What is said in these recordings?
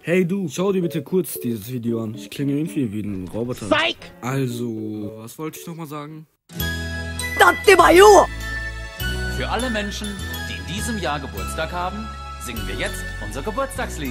Hey du, schau dir bitte kurz dieses Video an. Ich klinge irgendwie wie ein Roboter. Psych! Also, was wollte ich nochmal sagen? Für alle Menschen, die in diesem Jahr Geburtstag haben, singen wir jetzt unser Geburtstagslied.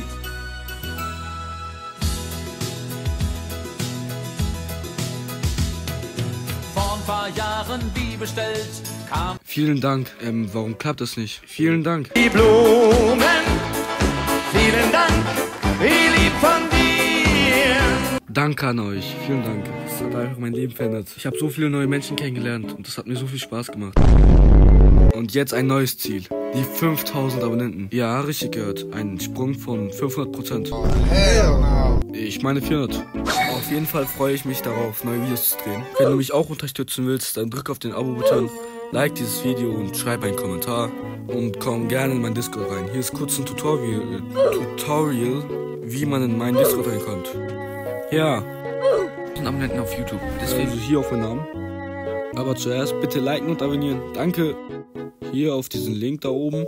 Vor ein paar Jahren, wie bestellt, kam... Vielen Dank. Warum klappt das nicht? Vielen Dank. Die Blumen, vielen Dank, wie lieb von dir. Danke an euch. Vielen Dank. Das hat einfach mein Leben verändert. Ich habe so viele neue Menschen kennengelernt und das hat mir so viel Spaß gemacht. Und jetzt ein neues Ziel. Die 5000 Abonnenten. Ja, richtig gehört. Ein Sprung von 500%. Ich meine 400. Auf jeden Fall freue ich mich darauf, neue Videos zu drehen. Wenn du mich auch unterstützen willst, dann drück auf den Abo-Button, like dieses Video und schreib einen Kommentar. Und komm gerne in mein Discord rein. Hier ist kurz ein Tutorial, wie man in meinen Discord reinkommt. Ja. Und Abonnenten auf YouTube. Deswegen also hier auf meinen Namen. Aber zuerst bitte liken und abonnieren. Danke. Hier auf diesen Link da oben.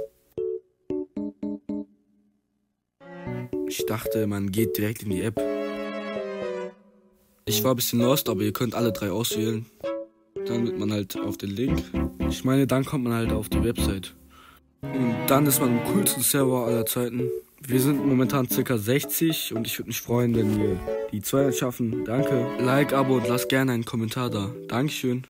Ich dachte, man geht direkt in die App. Ich war ein bisschen lost, aber ihr könnt alle 3 auswählen. Dann wird man halt auf den Link. Ich meine, dann kommt man halt auf die Website. Und dann ist man im coolsten Server aller Zeiten. Wir sind momentan ca. 60 und ich würde mich freuen, wenn wir die 200 schaffen. Danke. Like, Abo und lasst gerne einen Kommentar da. Dankeschön.